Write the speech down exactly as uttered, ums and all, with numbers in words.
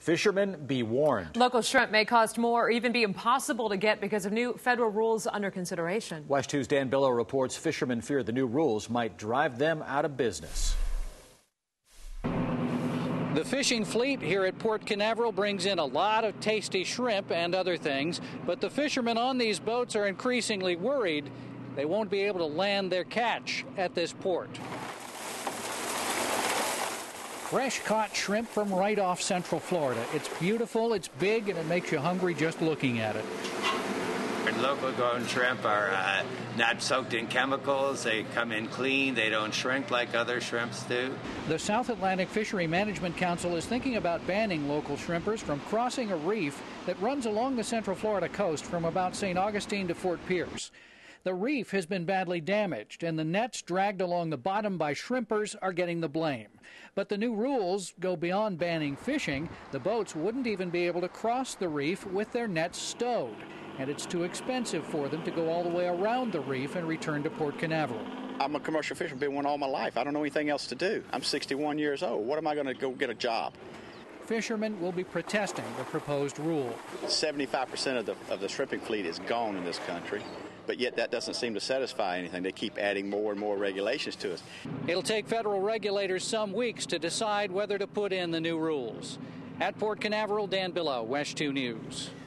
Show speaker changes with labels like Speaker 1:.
Speaker 1: Fishermen, be warned.
Speaker 2: Local shrimp may cost more or even be impossible to get because of new federal rules under consideration.
Speaker 1: WESH two's Dan Billow reports fishermen fear the new rules might drive them out of business.
Speaker 3: The fishing fleet here at Port Canaveral brings in a lot of tasty shrimp and other things, but the fishermen on these boats are increasingly worried they won't be able to land their catch at this port. Fresh caught shrimp from right off Central Florida. It's beautiful, it's big, and it makes you hungry just looking at it.
Speaker 4: Local grown shrimp are uh, not soaked in chemicals. They come in clean. They don't shrink like other shrimps do.
Speaker 3: The South Atlantic Fishery Management Council is thinking about banning local shrimpers from crossing a reef that runs along the Central Florida coast from about Saint Augustine to Fort Pierce. The reef has been badly damaged, and the nets dragged along the bottom by shrimpers are getting the blame. But the new rules go beyond banning fishing. The boats wouldn't even be able to cross the reef with their nets stowed, and it's too expensive for them to go all the way around the reef and return to Port Canaveral.
Speaker 5: I'm a commercial fisherman, been one all my life. I don't know anything else to do. I'm sixty-one years old. What am I going to go get a job?
Speaker 3: Fishermen will be protesting the proposed rule.
Speaker 5: seventy-five percent of the, of the shrimping fleet is gone in this country, but yet that doesn't seem to satisfy anything. They keep adding more and more regulations to us.
Speaker 3: It'll take federal regulators some weeks to decide whether to put in the new rules. At Port Canaveral, Dan Billow, WESH two News.